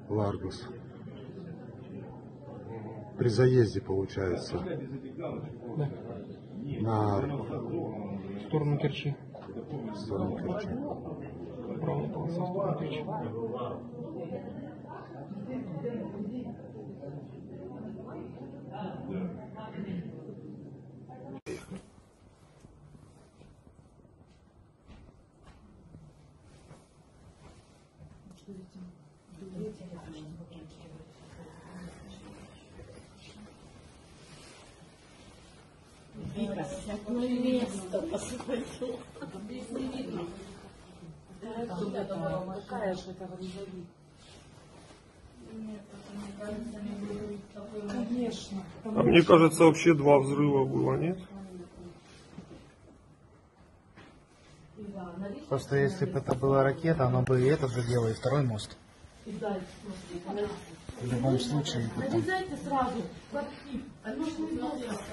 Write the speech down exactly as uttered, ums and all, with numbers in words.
Ларгус. При заезде, получается, Да. на В сторону Керчи. сторону Керчи. Правая полоса в сторону Керчи. Одно место посмотрел. Не видно. Какая же это вроде? Конечно. А мне кажется, вообще два взрыва было, нет? Просто если бы это была ракета, оно бы и это задело, и второй мост. В любом случае. Нарезайте сразу в архив. Оно же не